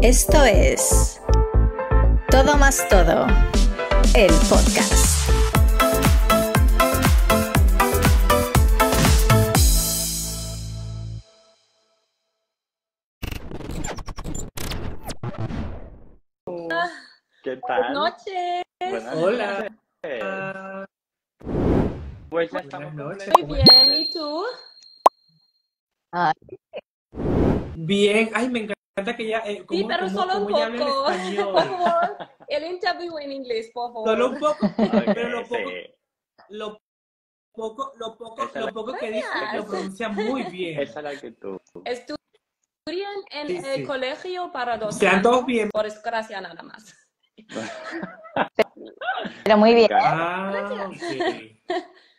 Esto es Todo más Todo, el podcast. ¿Qué Buenas tal? noches. Buenas Hola. noches. Pues ya Buenas estamos noches. Muy ¿Cómo bien, estás? ¿y tú? Bien. Ay, me encanta que ella, Sí, pero solo un cómo ella habla el poco. Por español. favor, el interview en inglés, por Solo un favor. poco, Ok, pero sí. lo Esa es lo poco que dice lo Gracias. pronuncia muy bien. esa es la actitud. Estudian en Sí, el sí. colegio para 2 Sean todos años, bien. por desgracia nada más. Pero muy Me bien. encanta. Ah, Gracias. ok.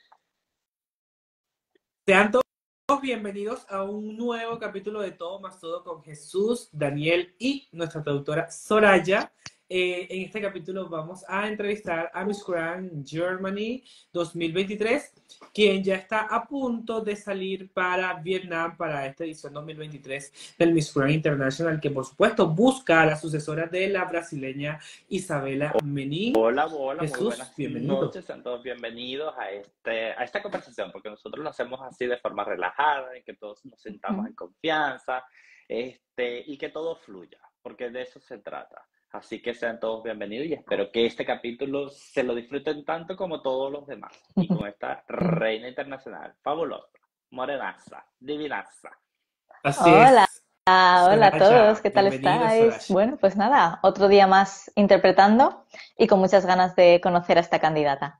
Sean todos bienvenidos a un nuevo capítulo de Todo más Todo con Jesús, Daniel y nuestra traductora Soraya. En este capítulo vamos a entrevistar a Miss Grand Germany 2023, quien ya está a punto de salir para Vietnam para esta edición 2023 del Miss Grand International, que por supuesto busca a la sucesora de la brasileña Isabela Menin. Hola, hola, muy Jesús, buenas bienvenido. noches, sean todos bienvenidos a esta conversación, porque nosotros lo hacemos así de forma relajada, en que todos nos sentamos en confianza, y que todo fluya, porque de eso se trata. Así que sean todos bienvenidos y espero que este capítulo se lo disfruten tanto como todos los demás. Y con esta reina internacional, fabulosa, morenaza, divinaza. Así Hola, es. hola a todos, Soraya, ¿qué tal bienvenida, estáis? Soraya. Bueno, pues nada, otro día más interpretando y con muchas ganas de conocer a esta candidata.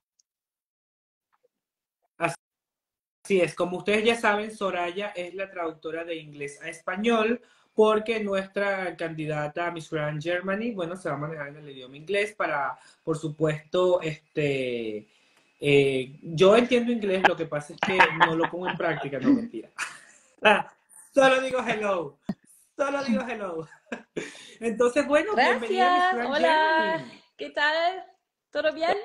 Así es, como ustedes ya saben, Soraya es la traductora de inglés a español, porque nuestra candidata a Miss Grand Germany, bueno, se va a manejar en el idioma inglés para, por supuesto, yo entiendo inglés, lo que pasa es que no lo pongo en práctica, no, mentira. Solo digo hello, solo digo hello. Entonces, bueno, bienvenida a Miss Gracias. Grand Hola. Germany. ¿Qué tal? ¿Todo bien?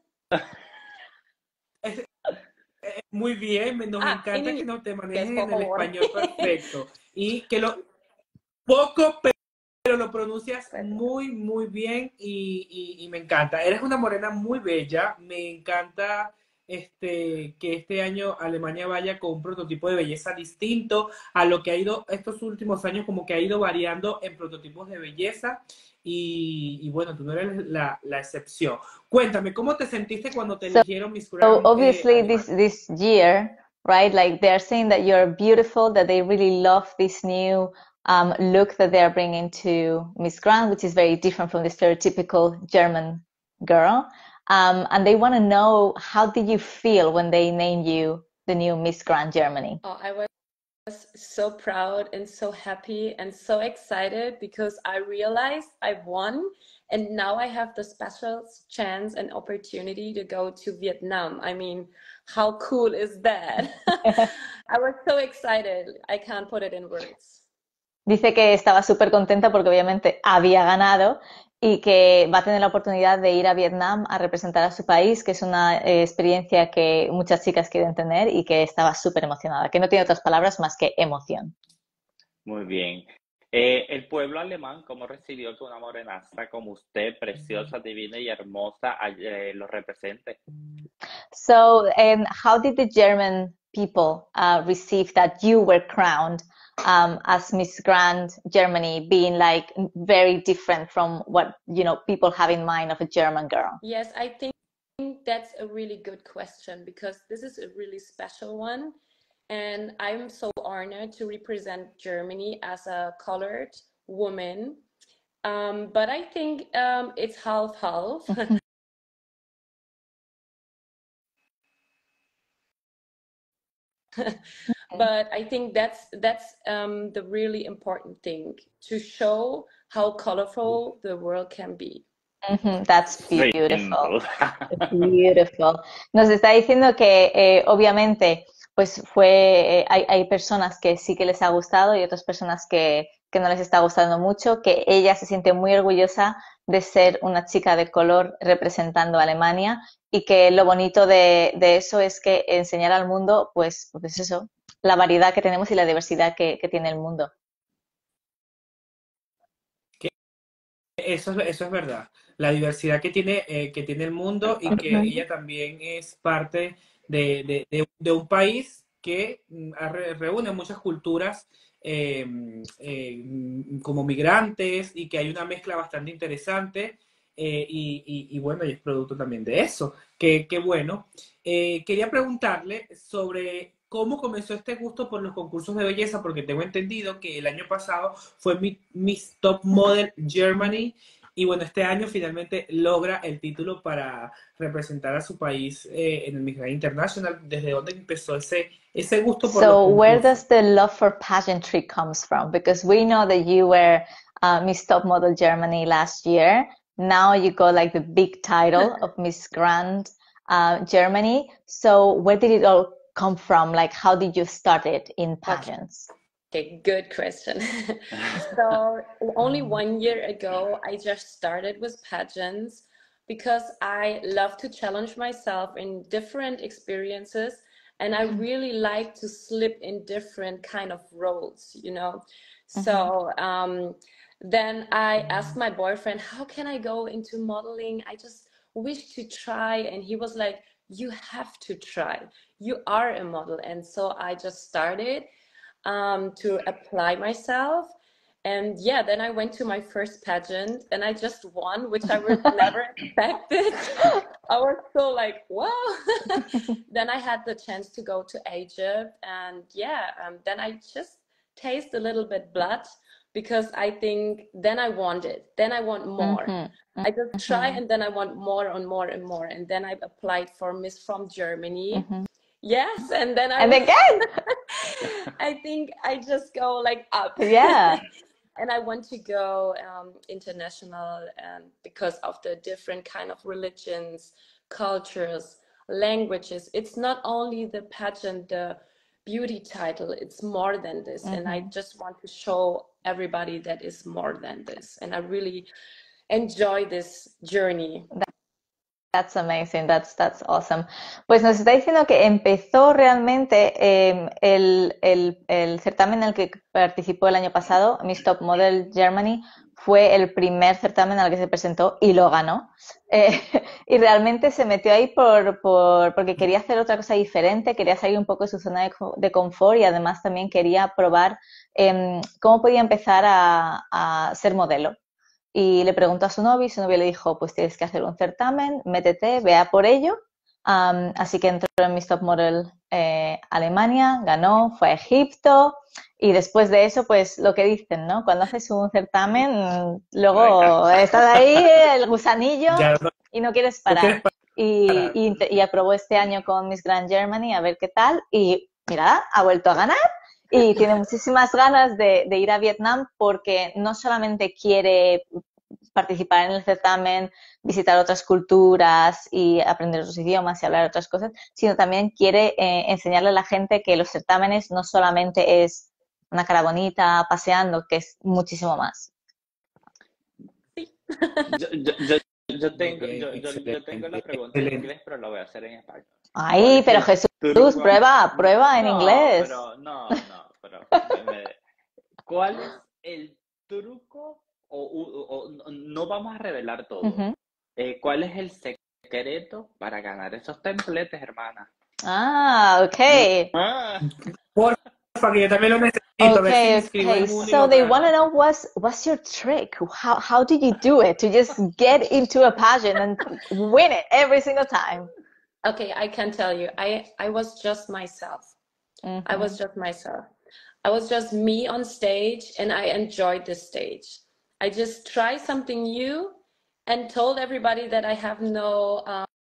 Muy bien, nos En encanta que inglés, no te manejes por en el favor. español perfecto y que lo poco, pero lo pronuncias muy, muy bien y me encanta. Eres una morena muy bella, me encanta que este año Alemania vaya con un prototipo de belleza distinto a lo que ha ido estos últimos años, como que ha ido variando en prototipos de belleza y bueno, tú no eres la excepción. Cuéntame, ¿cómo te sentiste cuando te So eligieron Miss Grand obviously Alemania? this year, right? Like they're saying that you're beautiful, that they really love this new look that they're bringing to Miss Grand, which is very different from the stereotypical German girl. And they want to know, how did you feel when they named you the new Miss Grand Germany? Oh, I was so proud and so happy and so excited because I realized I won and now I have the special chance and opportunity to go to Vietnam. I mean, how cool is that? I was so excited. I can't put it in words. Dice que estaba súper contenta porque obviamente había ganado y que va a tener la oportunidad de ir a Vietnam a representar a su país, que es una experiencia que muchas chicas quieren tener y que estaba súper emocionada, que no tiene otras palabras más que emoción. Muy bien. El pueblo alemán, ¿cómo recibió que una morenaza como usted, preciosa, divina y hermosa, lo represente? So, how did the German people receive that you were crowned as Miss Grand Germany, being like very different from what people have in mind of a German girl? Yes, I think that's a really good question because this is a really special one. And I'm so honored to represent Germany as a colored woman. But I think it's half-half. But I think that's the really important thing, to show how colorful the world can be. That's Sin beautiful. duda. Beautiful. Nos está diciendo que obviamente pues hay personas que sí que les ha gustado y otras personas que no les está gustando mucho, que ella se siente muy orgullosa de ser una chica de color representando a Alemania y que lo bonito de eso es que enseñar al mundo pues eso, la variedad que tenemos y la diversidad que tiene el mundo. eso es verdad. La diversidad que tiene el mundo y que ella también es parte de un país que reúne muchas culturas como migrantes y que hay una mezcla bastante interesante y bueno, y es producto también de eso. Qué bueno. Quería preguntarle sobre cómo comenzó este gusto por los concursos de belleza, porque tengo entendido que el año pasado fue Miss Top Model Germany y bueno, este año finalmente logra el título para representar a su país en el Miss Grand International. ¿Desde dónde empezó ese gusto por los So where concursos? does the love for pageantry comes from? Because we know that you were Miss Top Model Germany last year. Now you got like the big title of Miss Grand Germany. So where did it all come from? Like, how did you start it in pageants? Okay, good question. So only 1 year ago, I just started with pageants because I love to challenge myself in different experiences, and I really like to slip in different kind of roles, you know. So then I asked my boyfriend, how can I go into modeling? I just wish to try, and he was like, you have to try. You are a model. And so I just started to apply myself. And yeah, then I went to my first pageant and I just won, which I would never expected. I was so like, wow. Then I had the chance to go to Egypt, and yeah, then I just taste a little bit blood because I think then I want it. Then I want more. I just try and then I want more and more and more. And then I applied for Miss from Germany. Yes, and then And again, I think I just go like up. yeah. And I want to go international, and because of the different kind of religions, cultures, languages. It's not only the pageant, the beauty title, it's more than this. And I just want to show everybody that is more than this. And I really enjoy this journey. That's amazing, that's awesome. Pues nos está diciendo que empezó realmente el certamen en el que participó el año pasado, Miss Top Model Germany, fue el primer certamen al que se presentó y lo ganó. Y realmente se metió ahí porque quería hacer otra cosa diferente, quería salir un poco de su zona de confort y además también quería probar cómo podía empezar a ser modelo. Y le preguntó a su novio le dijo, pues tienes que hacer un certamen, métete, vea por ello. Así que entró en Miss Top Model Alemania, ganó, fue a Egipto y después de eso, pues lo que dicen, ¿no? Cuando haces un certamen, luego estás ahí, el gusanillo, y no quieres parar. Y aprobó este año con Miss Grand Germany a ver qué tal y mira, ha vuelto a ganar. Y tiene muchísimas ganas de ir a Vietnam porque no solamente quiere participar en el certamen, visitar otras culturas y aprender otros idiomas y hablar otras cosas, sino también quiere enseñarle a la gente que los certámenes no solamente es una cara bonita paseando, que es muchísimo más. Sí. Yo tengo la pregunta en inglés, pero la voy a hacer en español. Ay, pero Jesús, prueba en inglés. Pero ¿cuál es el truco? O no vamos a revelar todo. ¿Cuál es el secreto para ganar esos templetes, hermana? Okay. Porfa, que yo también lo necesito. Okay. So they want to know what's your trick? How did you do it to just get into a pageant and win it every single time? Okay, I can tell you. I was just myself. I was just myself. I was just me on stage, and I enjoyed the stage. I just tried something new and told everybody that I have no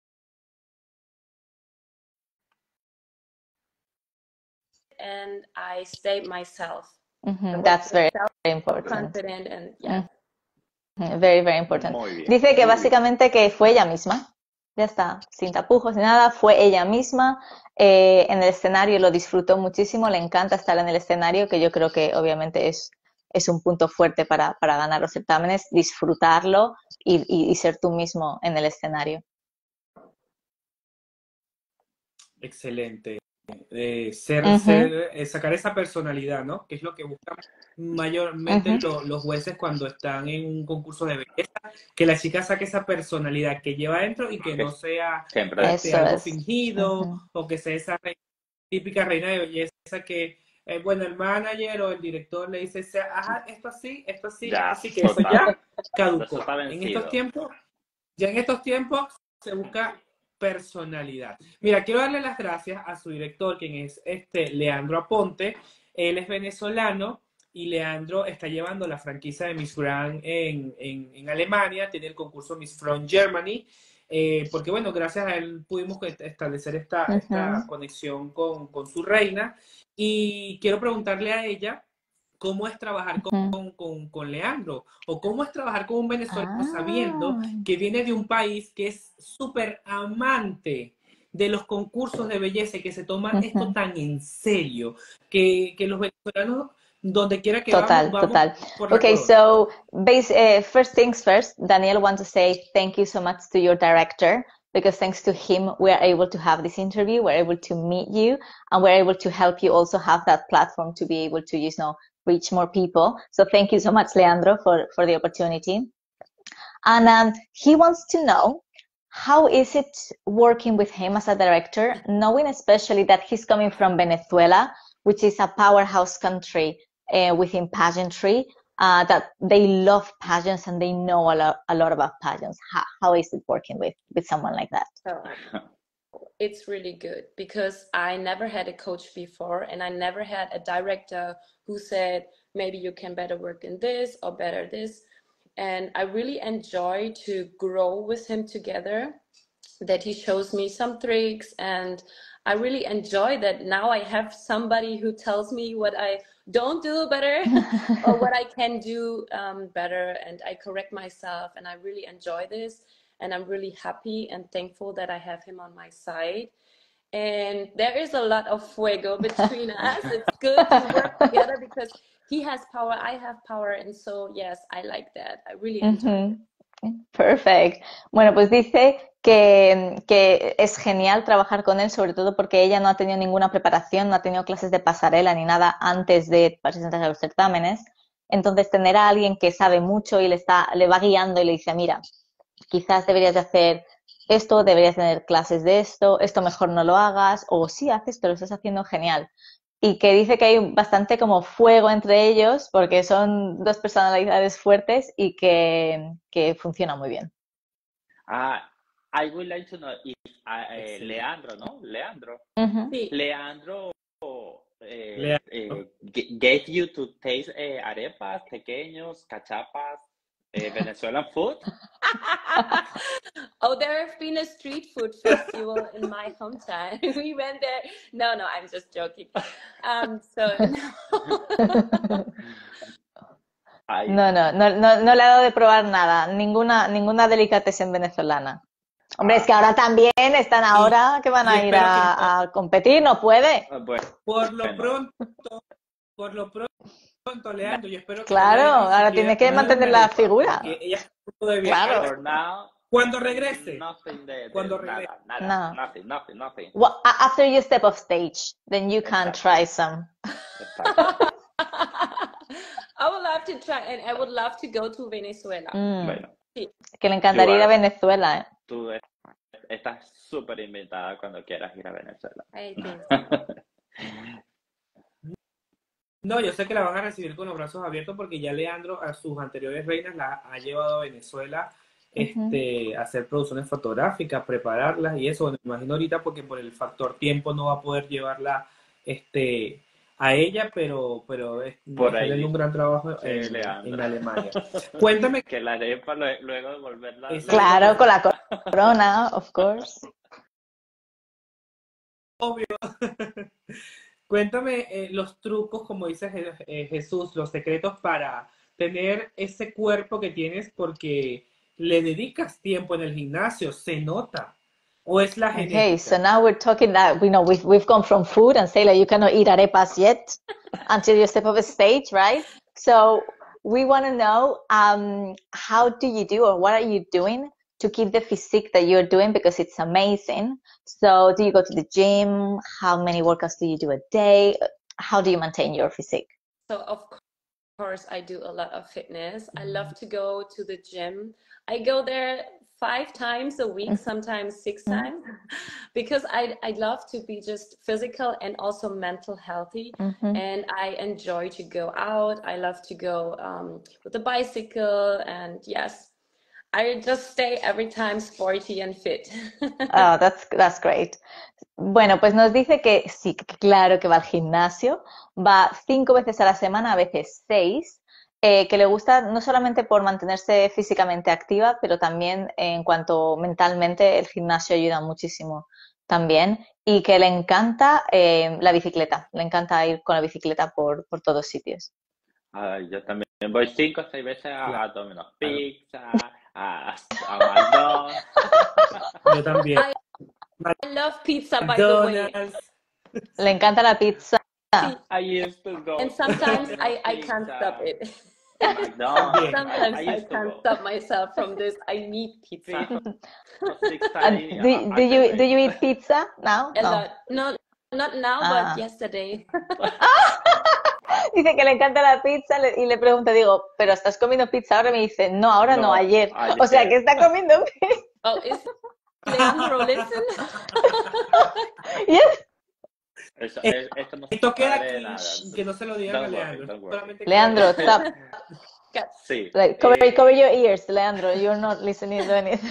and I stayed myself. That's very important. Confident and yeah. Very, very important. Dice que básicamente que fue ella misma. Ya está, sin tapujos ni nada, fue ella misma. En el escenario lo disfrutó muchísimo, le encanta estar en el escenario, que yo creo que obviamente es un punto fuerte para ganar los certámenes, disfrutarlo y ser tú mismo en el escenario. Excelente. sacar esa personalidad, ¿no? Que es lo que buscan mayormente los jueces cuando están en un concurso de belleza, que la chica saque esa personalidad que lleva adentro y que no sea Siempre. Eso algo es. fingido o que sea esa típica reina de belleza que, bueno, el manager o el director le dice, ajá, esto así, esto así, Ya, esto así, que eso total. ya Eso caducó. está En estos vencido. tiempos, ya en estos tiempos se busca personalidad. Mira, quiero darle las gracias a su director, quien es Leandro Aponte. Él es venezolano y Leandro está llevando la franquicia de Miss Grand en Alemania, tiene el concurso Miss From Germany, porque bueno, gracias a él pudimos establecer esta conexión con su reina. Y quiero preguntarle a ella cómo es trabajar con Leandro, o cómo es trabajar con un venezolano sabiendo que viene de un país que es súper amante de los concursos de belleza y que se toma esto tan en serio, que los venezolanos, donde quiera que vamos por la Okay, corona. so first things first, Daniel wants to say thank you so much to your director, because thanks to him, we are able to have this interview, we're able to meet you, and we're able to help you also have that platform to be able to, reach more people. So thank you so much, Leandro, for the opportunity. And he wants to know, how is it working with him as a director, knowing especially that he's coming from Venezuela, which is a powerhouse country within pageantry, that they love pageants and they know a lot about pageants. How is it working with someone like that? So it's really good because I never had a coach before, and I never had a director who said, maybe you can better work in this or better this. And I really enjoy to grow with him together, that he shows me some tricks, and I really enjoy that now I have somebody who tells me what I don't do better or what I can do better, and I correct myself, and I really enjoy this, and I'm really happy and thankful that I have him on my side. And there is a lot of fuego between us. It's good to work together because he has power, I have power, and so yes, I like that. I really enjoy it. Perfect. Bueno, pues dice que es genial trabajar con él, sobre todo porque ella no ha tenido ninguna preparación, no ha tenido clases de pasarela ni nada antes de presentarse a los certámenes. Entonces, tener a alguien que sabe mucho y le va guiando y le dice, mira, quizás deberías de hacer esto, deberías tener clases de esto mejor no lo hagas, o sí haces, pero lo estás haciendo genial. Y que dice que hay bastante como fuego entre ellos porque son dos personalidades fuertes y que funciona muy bien. I would like to know if Leandro, ¿no? Leandro. Sí. Leandro gave you to taste arepas, pequeños, cachapas, Venezuelan food? Oh, there have been a street food festival in my hometown. We went there. No, I'm just joking. No le ha dado de probar nada, ninguna delicatessen venezolana. Hombre, es que ahora también están que van a ir a competir, no puede. Bueno, por lo pronto, Leandro, yo espero que claro, ahora tiene que mantener la figura. Ella de claro. Cuando regrese. Nothing. Well, after you step off stage, then you can try some. I would love to try, and I would love to go to Venezuela. Bueno, sí. Que le encantaría ir a Venezuela. Tú estás súper invitada cuando quieras ir a Venezuela. No, yo sé que la van a recibir con los brazos abiertos porque ya Leandro a sus anteriores reinas la ha llevado a Venezuela a hacer producciones fotográficas, prepararlas y eso. Bueno, me imagino ahorita porque por el factor tiempo no va a poder llevarla a ella, pero está haciendo un gran trabajo en Alemania. Cuéntame. Que la arepa luego de volverla. Claro, con la corona, of course. Obvio. Cuéntame los trucos, como dice Jesús, los secretos para tener ese cuerpo que tienes porque le dedicas tiempo en el gimnasio, se nota. ¿O es la genética? Okay, so now we're talking that we've gone from food and say like you cannot eat arepas yet until you step off a stage, right? So we want to know how do you do or what are you doing to keep the physique that you're doing because it's amazing. So do you go to the gym? How many workouts do you do a day? How do you maintain your physique? So of course, I do a lot of fitness. I love to go to the gym. I go there 5 times a week, sometimes 6 times, because I love to be just physical and also mental healthy. And I enjoy to go out. I love to go with the bicycle, and yes, I just stay every time sporty and fit. Oh, that's great. Bueno, pues nos dice que sí, que claro que va al gimnasio, va 5 veces a la semana, a veces 6, que le gusta no solamente por mantenerse físicamente activa, pero también en cuanto mentalmente el gimnasio ayuda muchísimo también, y que le encanta la bicicleta, le encanta ir con la bicicleta por todos sitios. Yo también voy 5 o 6 veces a Claro. Domino's Pizza, a McDonald's. Yo también. I love pizza, by the way. McDonald's. Le encanta la pizza. See, I used to go. and sometimes Domino's I can't Pizza, stop it. McDonald's. Sometimes I I used to can't go. stop myself from this. I need pizza 6 And times do you eat pizza now? a No. lot. No, not now, Ah. but yesterday. Dice que le encanta la pizza y le pregunto, digo, ¿pero estás comiendo pizza ahora? Y me dice, no, ahora no, No, ayer. ayer. O sea, que está comiendo pizza. Oh, is Leandro listen? Yes. Esto no se Esto queda sale de aquí, nada. que no se lo digan a Don't worry, Leandro. don't worry. Solamente Leandro, queda- stop. Sí. Like, cover your ears, Leandro. You're not listening to anything.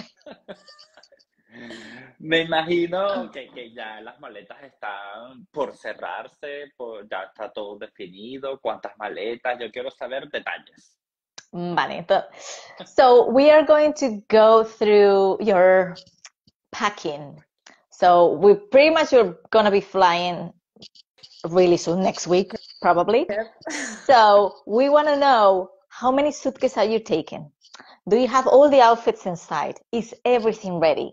Me imagino que ya las maletas están por cerrarse, ya está todo definido, cuántas maletas, yo quiero saber detalles. Vale. So we are going to go through your packing. So we pretty much are going to be flying really soon, next week, probably. Yep. So we want to know, how many suitcases are you taking? Do you have all the outfits inside? Is everything ready?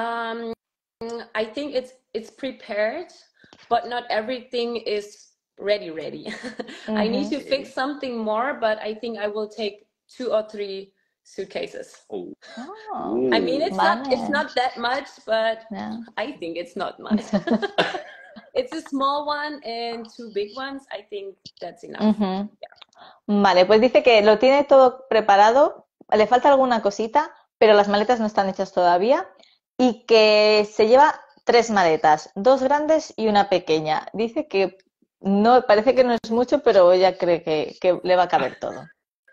I think it's prepared, but not everything is ready. I need to fix something more, but I think I will take 2 or 3 suitcases. Oh. Oh, I mean, it's vale. not that much, but Yeah. I think it's not much. It's a small one and 2 big ones. I think that's enough. Ujú. Vale, pues dice que lo tiene todo preparado, le falta alguna cosita, pero las maletas no están hechas todavía, y que se lleva 3 maletas, 2 grandes y una pequeña. Dice que no, parece que no es mucho, pero ella cree que le va a caber todo.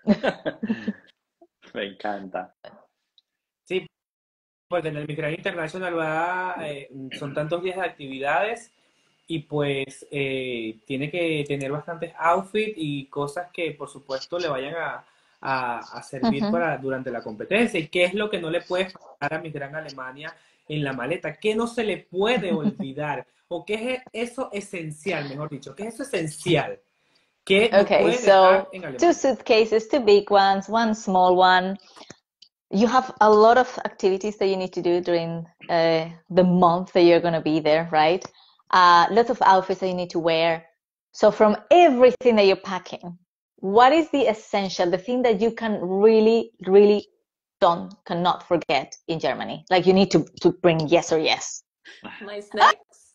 Me encanta. Sí, porque en el Miss Grand International son tantos días de actividades y pues tiene que tener bastantes outfits y cosas que por supuesto le vayan a servir durante la competencia. ¿Y qué es lo que no le puede faltar a Miss Grand Alemania en la maleta? ¿Qué no se le puede olvidar? ¿O qué es eso esencial, mejor dicho? ¿Qué es eso esencial? ¿Qué no Okay, puede so dejar en Alemania? 2 suitcases, 2 big ones, 1 small one. You have a lot of activities that you need to do during the month that you're going to be there, right? Lots of outfits that you need to wear. So from everything that you're packing, what is the essential, the thing that you can really, really cannot forget in Germany? Like you need to bring yes or yes. My snacks.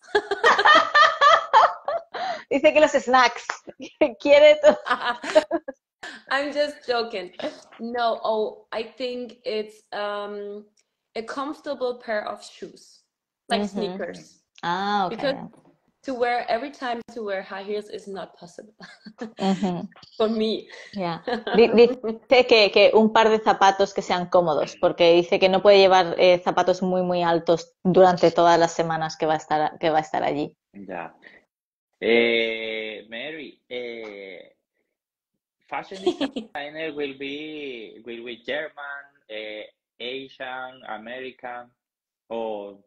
Dice que los snacks. Quiere todo. I'm just joking. No, I think it's a comfortable pair of shoes, like sneakers. Ah, okay. Because every time to wear high heels is not possible for me. Yeah. Dice que un par de zapatos que sean cómodos, porque dice que no puede llevar zapatos muy, muy altos durante todas las semanas que va a estar allí. Ya. Mary, fashion designer will be German, Asian, American, or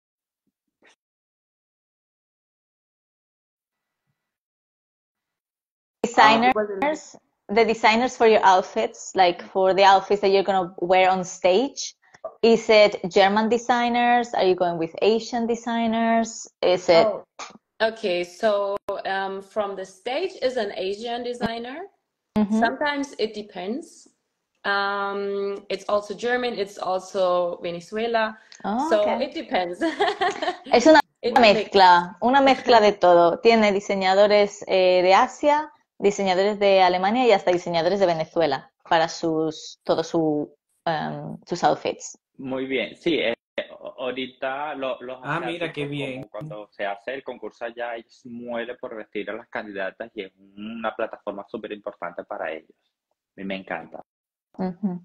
the designers for your outfits, like for the outfits that you're going to wear on stage, is it German designers? Are you going with Asian designers? Is it? Oh, okay, so from the stage is an Asian designer. Sometimes it depends. It's also German, it's also Venezuela. Oh, So okay. it depends. Es una It's una mezcla de todo. Tiene diseñadores de Asia, diseñadores de Alemania y hasta diseñadores de Venezuela para todos sus outfits. Muy bien, sí, ahorita los Ah, mira, qué asiáticos, bien. como cuando se hace el concurso allá, ellos mueren por vestir a las candidatas y es una plataforma súper importante para ellos. A mí me encanta. Ujú.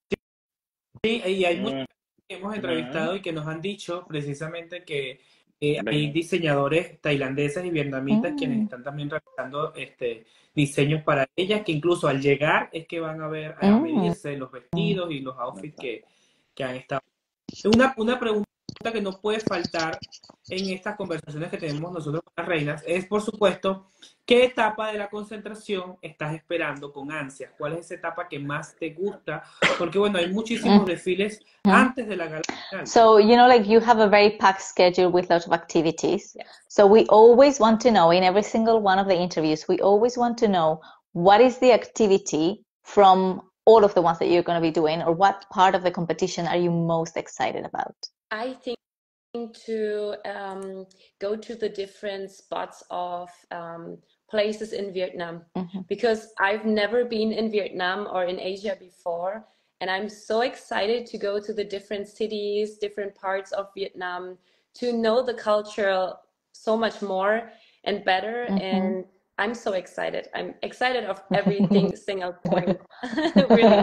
Sí, y hay muchos Mm, que hemos ujú. entrevistado y que nos han dicho precisamente que hay Ven. diseñadores tailandeses y vietnamitas quienes están también realizando diseños para ellas, que incluso al llegar es que van a ver, a medirse los vestidos y los outfits que han estado. Una pregunta que no puede faltar en estas conversaciones que tenemos nosotros con las reinas es, por supuesto, ¿qué etapa de la concentración estás esperando con ansias? ¿Cuál es esa etapa que más te gusta? Porque, bueno, hay muchísimos desfiles antes de la gala final. So, like you have a very packed schedule with lots of activities. Yes. So we always want to know in every single one of the interviews, we always want to know what is the activity from all of the ones that you're going to be doing, or what part of the competition are you most excited about? I think to go to the different spots of places in Vietnam, because I've never been in Vietnam or in Asia before, and I'm so excited to go to the different cities, different parts of Vietnam, to know the culture so much more and better. And I'm so excited. I'm excited of everything single point. Really.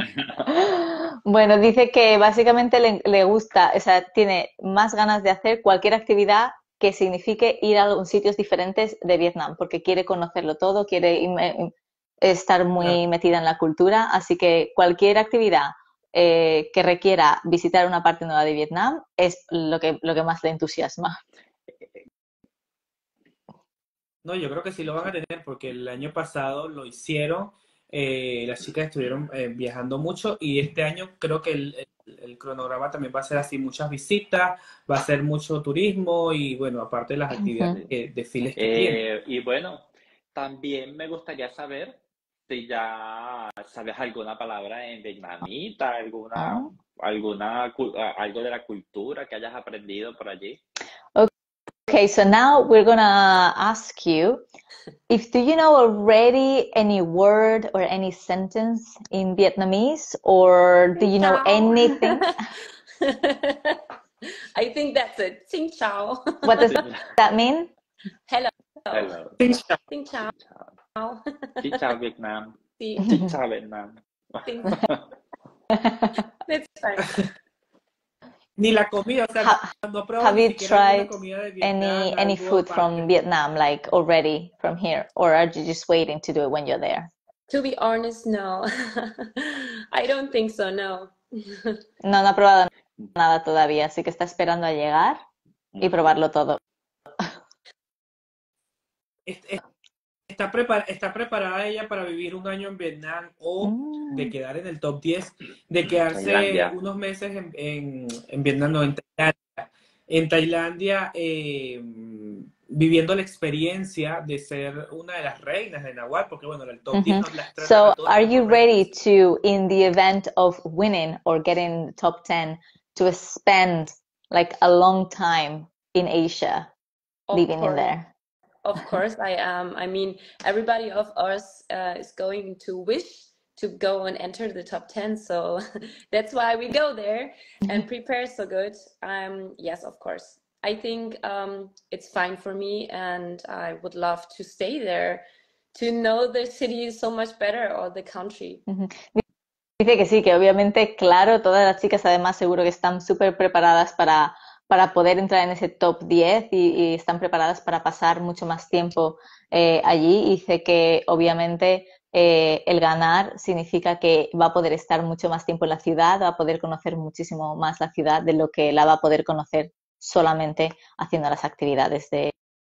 Bueno, dice que básicamente le gusta, o sea, tiene más ganas de hacer cualquier actividad que signifique ir a sitios diferentes de Vietnam, porque quiere conocerlo todo, quiere estar muy metida en la cultura, así que cualquier actividad que requiera visitar una parte nueva de Vietnam es lo que más le entusiasma. No, yo creo que sí lo van a tener porque el año pasado lo hicieron, las chicas estuvieron viajando mucho y este año creo que el cronograma también va a ser así, muchas visitas, va a ser mucho turismo y bueno, aparte de las actividades, desfiles que tiene. Y bueno, también me gustaría saber si ya sabes alguna palabra en vietnamita, algo de la cultura que hayas aprendido por allí. Okay, so now we're gonna ask you do you know already any word or any sentence in Vietnamese, or do you know anything? I think that's it. Xin chào. What does that mean? Hello. Xin chào. Xin chào Việt Nam. Sí. Xin chào Việt Nam. That's fine. Ni la comida, o sea, cuando pruebas Have you tried comida de Vietnam, any food from Vietnam, like already from here, or are you just waiting to do it when you're there? To be honest, no. I don't think so, no. No ha probado nada todavía, así que está esperando a llegar y probarlo todo. Está preparada ella para vivir un año en Vietnam o de quedar en el top 10, de quedarse Tailandia. unos meses en Vietnam, no, en Tailandia. En Tailandia, viviendo la experiencia de ser una de las reinas de Nahual, porque bueno, el top 10 nos las tratan So, a todas are como you ready reinas. to, in the event of winning or getting top 10, to spend like a long time in Asia, living in there? Of course, I am. I mean, everybody of us is going to wish to go and enter the top 10. So that's why we go there and prepare so good. Yes, of course. I think it's fine for me, and I would love to stay there to know the city so much better, or the country. Dice que sí, que obviamente, claro, todas las chicas además seguro que están súper preparadas para poder entrar en ese top 10 y están preparadas para pasar mucho más tiempo allí. Y dice que obviamente el ganar significa que va a poder estar mucho más tiempo en la ciudad, va a poder conocer muchísimo más la ciudad de lo que la va a poder conocer solamente haciendo las actividades de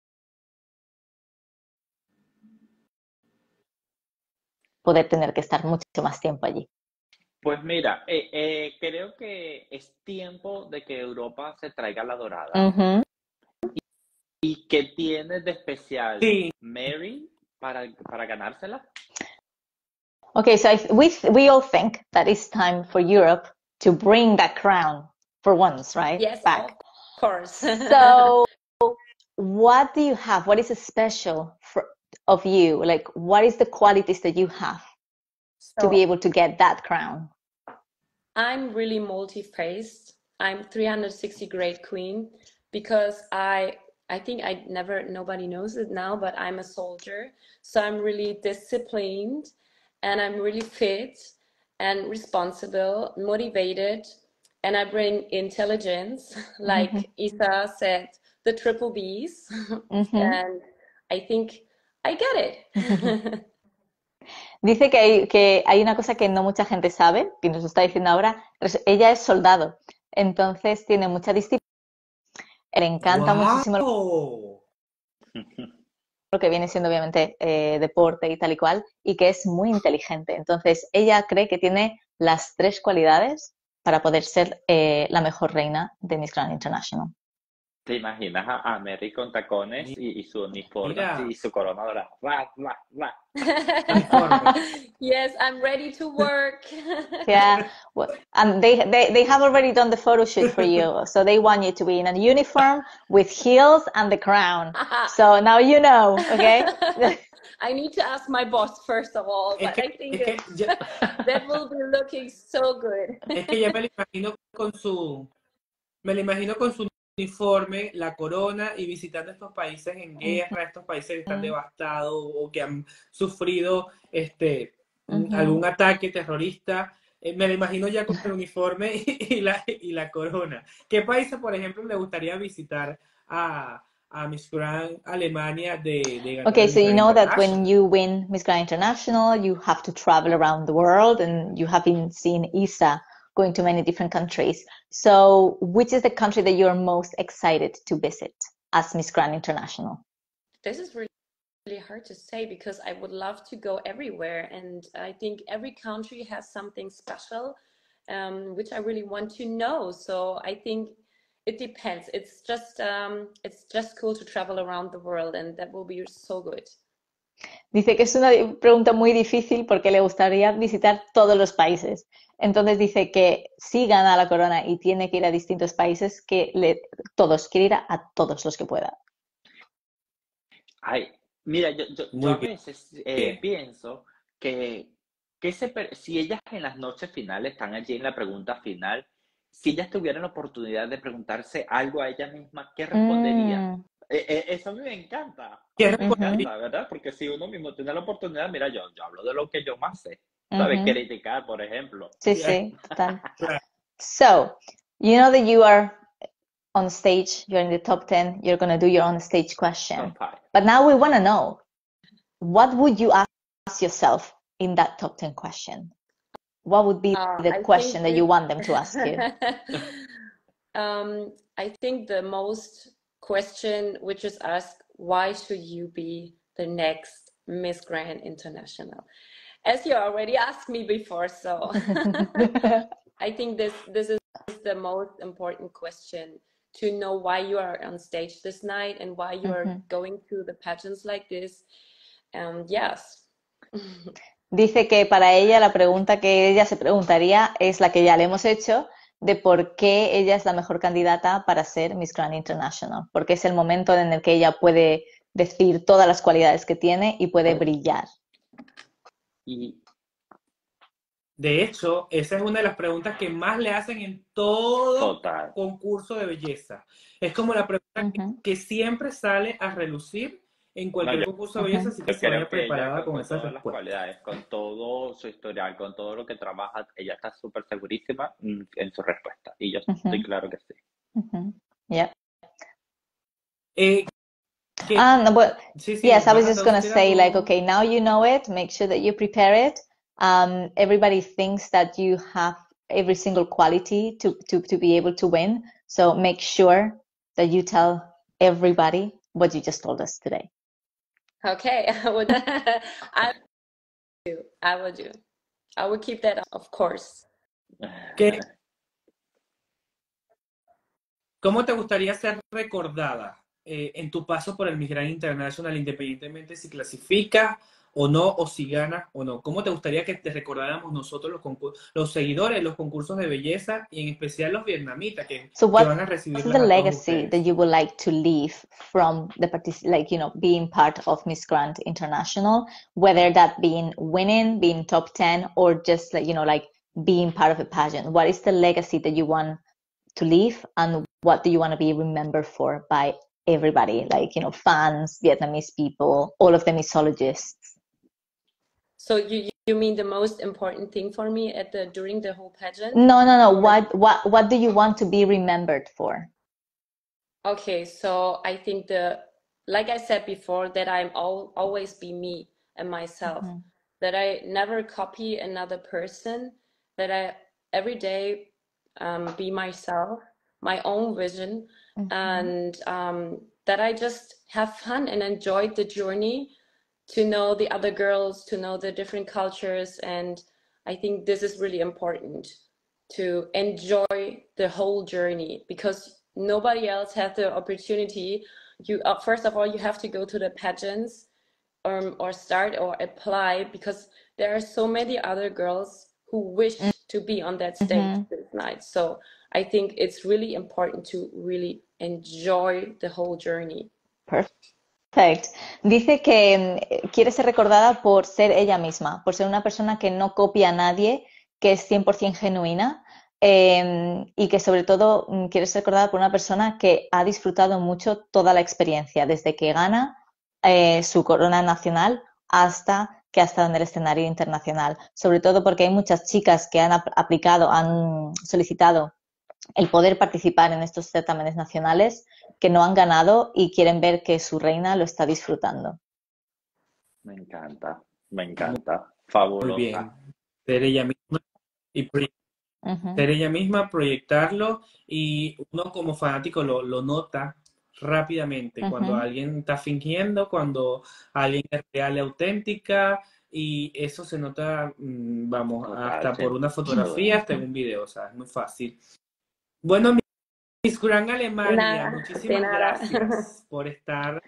poder tener que estar mucho más tiempo allí. Pues mira, creo que es tiempo de que Europa se traiga la dorada. ¿Y qué tiene de especial Mary para ganársela? Okay, so we all think that it's time for Europe to bring that crown for once, right? Yes, Back. of course. So, what do you have? What is special of you? Like, what is the qualities that you have to be So able to get that crown? I'm really multi-faced. I'm 360 grade queen because I think nobody knows it now, but I'm a soldier. So I'm really disciplined and I'm really fit and responsible, motivated, and I bring intelligence, like Isa said, the triple Bs. And I think I get it. Dice que hay una cosa que no mucha gente sabe, que nos está diciendo ahora. Ella es soldado, entonces tiene mucha disciplina, le encanta muchísimo ¡Wow! lo que viene siendo obviamente deporte y tal y cual, y que es muy inteligente. Entonces ella cree que tiene las 3 cualidades para poder ser la mejor reina de Miss Grand International. ¿Te imaginas a Mary con tacones y su uniforme Mira. y su corona dorada? ¡Ra, ra, ra! Yes, I'm ready to work. Yeah, and they have already done the photo shoot for you, so they want you to be in a uniform with heels and the crown. So now you know, okay? I need to ask my boss first of all, but I think that will be looking so good. Es que ya me lo imagino con su uniforme, la corona y visitando estos países en guerra, estos países que están devastados o que han sufrido algún ataque terrorista. Me lo imagino ya con el uniforme y la corona. ¿Qué países, por ejemplo, le gustaría visitar a Miss Grand Alemania de ganar Okay, so Miss you Grand know that when International? you win Miss Grand International, you have to travel around the world, and you have been seeing Isa going to many different countries. So, which is the country that you're most excited to visit as Miss Grand International? This is really hard to say because I would love to go everywhere, and I think every country has something special, which I really want to know. So I think it depends. It's just cool to travel around the world, and that will be so good. Dice que es una pregunta muy difícil porque le gustaría visitar todos los países. Entonces dice que si gana la corona y tiene que ir a distintos países, que quiere ir a todos los que pueda. Ay, mira, yo Muy a bien. veces pienso que si ellas en las noches finales están allí en la pregunta final, si ellas tuvieran la oportunidad de preguntarse algo a ella misma, ¿qué respondería? Eso a mí me encanta. ¿Qué A mí me respondería? encanta, ¿verdad? Porque si uno mismo tiene la oportunidad, mira, yo hablo de lo que yo más sé. ¿Sabes? Criticar, por ejemplo. Sí, sí, total. So, you know that you are on stage, you're in the top 10, you're going to do your on stage question. Top 5. But now we want to know, what would you ask yourself in that top 10 question? What would be the question that you want them to ask you? I think the most question which is asked, why should you be the next Miss Grand International? As you already asked me before, so I think this is the most important question, to know why you are on stage this night and why you are going through the pageants like this. Yes. Dice que para ella la pregunta que ella se preguntaría es la que ya le hemos hecho, de por qué ella es la mejor candidata para ser Miss Grand International, porque es el momento en el que ella puede decir todas las cualidades que tiene y puede brillar. Y De hecho, esa es una de las preguntas que más le hacen en todo total. concurso de belleza. Es como la pregunta que siempre sale a relucir en cualquier concurso de belleza, así que se vaya preparada con esas todas las respuestas. cualidades, con todo su historial, con todo lo que trabaja, ella está súper segurísima en su respuesta. Y yo estoy claro que sí. Yeah. No, but yes, I was just going to say, like, okay, now you know it, make sure that you prepare it. Everybody thinks that you have every single quality to be able to win. So make sure that you tell everybody what you just told us today. Okay, I would do. I would keep that, of course. ¿Cómo te gustaría ser recordada en tu paso por el Miss Grand International, independientemente si clasificas o no, o si ganas o no. ¿Cómo te gustaría que te recordáramos nosotros los seguidores de los concursos de belleza y en especial los vietnamitas So que van a what's recibirlas the a todos legacy that ustedes? you would like to leave from the like, you know, being part of Miss Grand International, whether that being winning, being top 10, or just like, you know, like being part of a pageant? What is the legacy that you want to leave, and what do you want to be remembered for by everybody, like, you know, fans, Vietnamese people, all of the mixologists? So you mean the most important thing for me at the during the whole pageant? No. Or What do you want to be remembered for? okay, so I think like I said before, that I'm always be me and myself, Mhm. that I never copy another person, that I every day be myself, my own vision, Mhm. and that I just have fun and enjoy the journey to know the other girls, to know the different cultures. And I think this is really important to enjoy the whole journey, because nobody else has the opportunity. You first of all, you have to go to the pageants, or start or apply, because there are so many other girls who wish to be on that stage Mhm. this night. So I think it's really important to really enjoy the whole journey. Perfect. Dice que quiere ser recordada por ser ella misma, por ser una persona que no copia a nadie, que es 100% genuina, y que sobre todo quiere ser recordada por una persona que ha disfrutado mucho toda la experiencia, desde que gana su corona nacional hasta que ha estado en el escenario internacional. Sobre todo porque hay muchas chicas que han aplicado, han solicitado el poder participar en estos certámenes nacionales, que no han ganado y quieren ver que su reina lo está disfrutando. Me encanta. Muy Fabulosa. bien. Ser ella misma y ser ella misma, proyectarlo, y uno como fanático lo nota rápidamente cuando alguien está fingiendo, cuando alguien es real y auténtica, y eso se nota, vamos, Total, hasta por una sin duda. fotografía, hasta en un video, o sea, es muy fácil. Bueno, Miss Gran De Alemania, nada, de muchísimas nada. gracias por estar,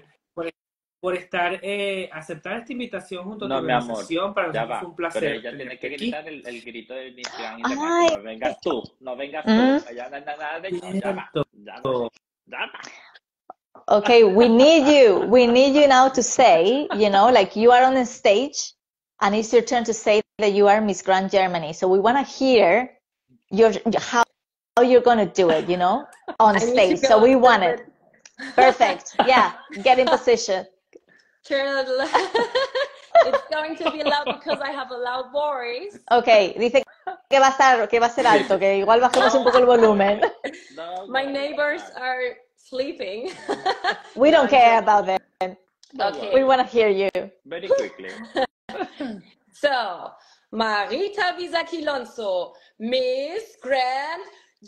aceptar esta invitación junto a tu No, mi amor, organización. Para ya nosotros fue va. un Pero placer ella tiene tenerte que aquí. gritar el grito del Miss Grand Ay, International. No vengas tú. mm, Allá no hay nada de... No, Cierto. ya va. okay, we need you. We need you now to say, you know, like you are on the stage and it's your turn to say that you are Miss Grand Germany. So we want to hear how you're going to do it, you know, on I need to stage. go So we a little want it. bit. Perfect. Yeah, get in position. Turn it. It's going to be loud because I have a loud voice. Okay, dice que va a ser alto, que igual bajemos un poco el volumen. No, My worry neighbors about it. are sleeping. We No, don't I'm care joking. about them. Don't Okay. We worry. want to hear you. Very quickly. So, Marita Vizaki-Lonso, Miss Grand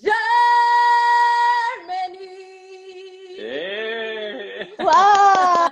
Germany. ¡Eh! Wow!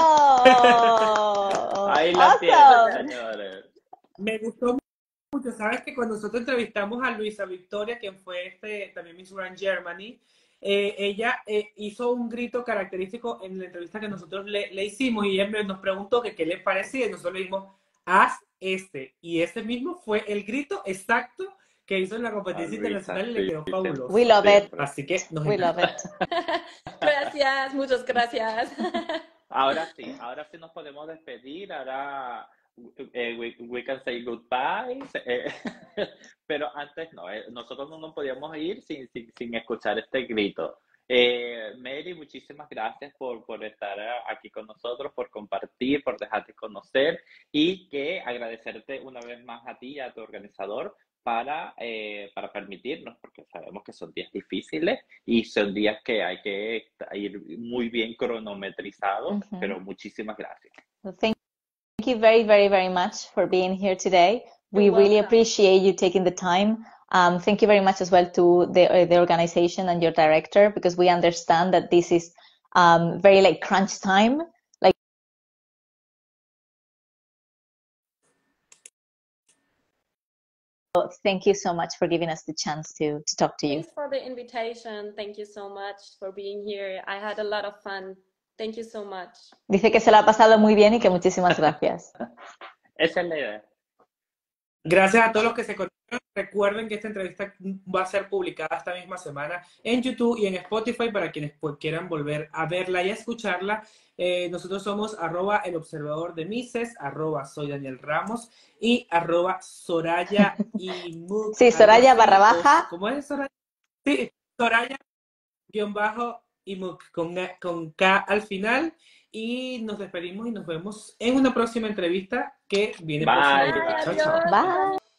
Ahí la tienen, Awesome. señores. Me gustó mucho. Sabes que cuando nosotros entrevistamos a Luisa Victoria, quien fue también Miss Grand Germany, ella hizo un grito característico en la entrevista que nosotros le hicimos, y ella nos preguntó que qué le parecía, y nosotros le dijimos, haz este. Y ese mismo fue el grito exacto que hizo en la competencia internacional, y le quedó fabuloso. We love it. Así que We love it. Gracias, muchas gracias. Ahora sí nos podemos despedir. Ahora we can say goodbye. Pero antes no, nosotros no nos podíamos ir sin escuchar este grito. Mary, muchísimas gracias por estar aquí con nosotros, por compartir, por dejarte conocer, y que agradecerte una vez más a ti y a tu organizador para permitirnos, porque sabemos que son días difíciles y son días que hay que ir muy bien cronometrizados, pero muchísimas gracias. Well, thank you very, very, very much for being here today. We You're really welcome. appreciate you taking the time. Thank you very much as well to the organization and your director, because we understand that this is very like crunch time. Like, thank you so much for giving us the chance to talk to you. Thanks for the invitation. Thank you so much for being here. I had a lot of fun Thank you so much. Dice que se lo ha pasado muy bien y que muchísimas gracias. Esa es la idea. Gracias a todos los que se conectaron. Recuerden que esta entrevista va a ser publicada esta misma semana en YouTube y en Spotify para quienes quieran volver a verla y a escucharla. Nosotros somos @el observador de Mises, @soy Daniel Ramos y @Soraya Imuk. Sí, Soraya _ ¿Cómo es Soraya? Sí, Soraya_Imuk con K al final. Y nos despedimos y nos vemos en una próxima entrevista que viene Bye, próxima. bye. Chao, chao. Bye.